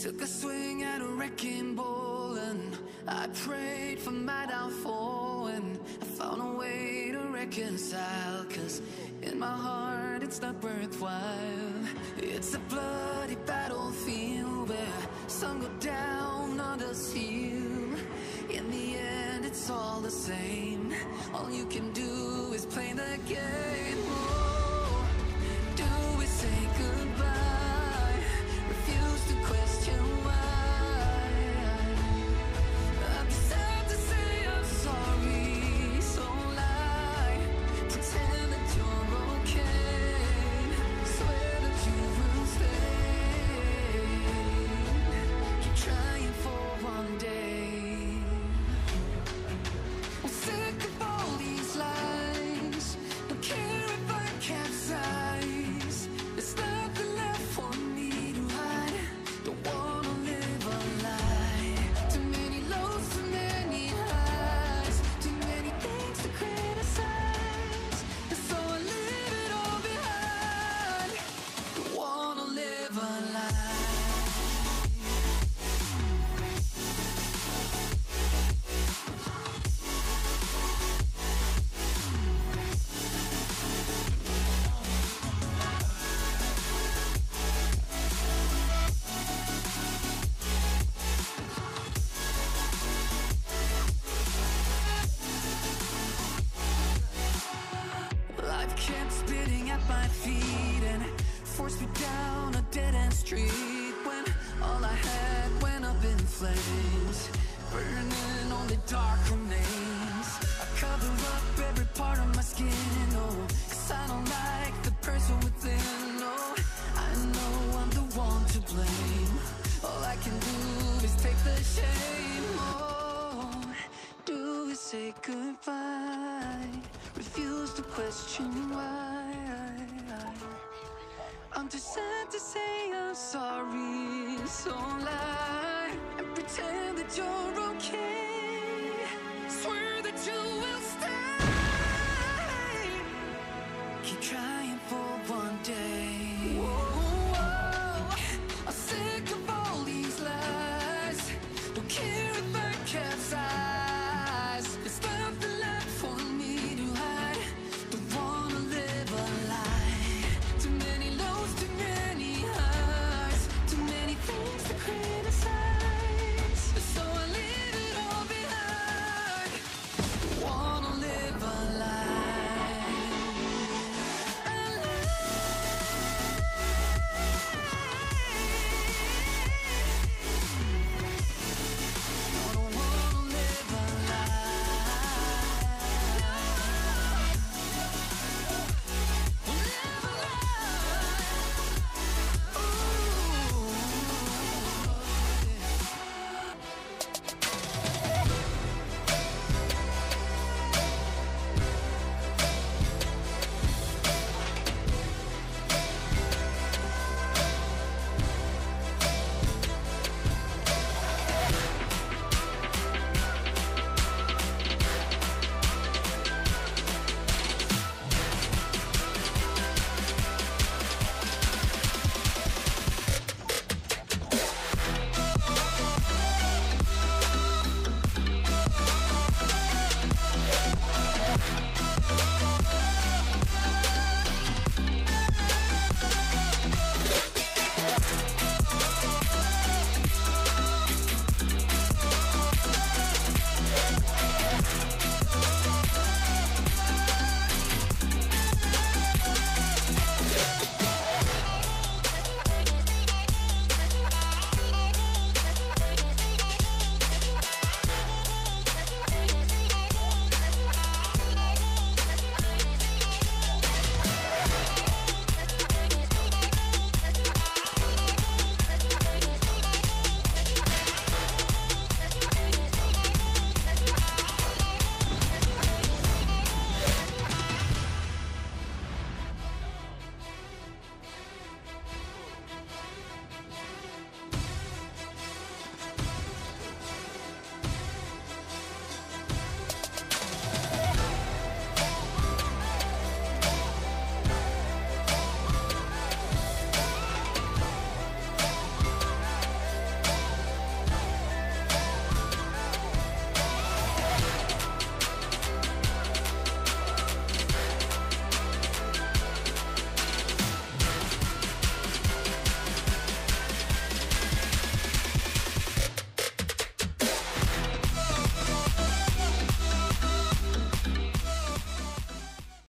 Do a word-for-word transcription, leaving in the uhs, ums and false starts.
Took a swing at a wrecking ball and I prayed for my downfall, and I found a way to reconcile, cause in my heart it's not worthwhile. It's a bloody battlefield where some go down, others heal. In the end it's all the same. All you can do is play the game. Oh, do we say goodbye? Refuse to question why. I'm sad to say I'm sorry, so lie. Pretend that you're okay. Swear that you will stay. Keep trying for one day. I'm sick of all these lies. Don't care if I capsize. There's nothing left for me to hide. Don't wanna live a lie. Too many lows, too many highs. Too many things to criticize. And so I leave it all behind. Don't wanna live a lie. Life kept spitting at my feet and forced me down a dead-end street, when all I had went up in flames, burning only dark remains. I cover up every part of my skin, oh, cause I don't like the person within. Oh, I know I'm the one to blame. All I can do is take the shame. Oh, do we say goodbye? Refuse to question why. I'm too sad to say I'm sorry, so lie and pretend that you're okay.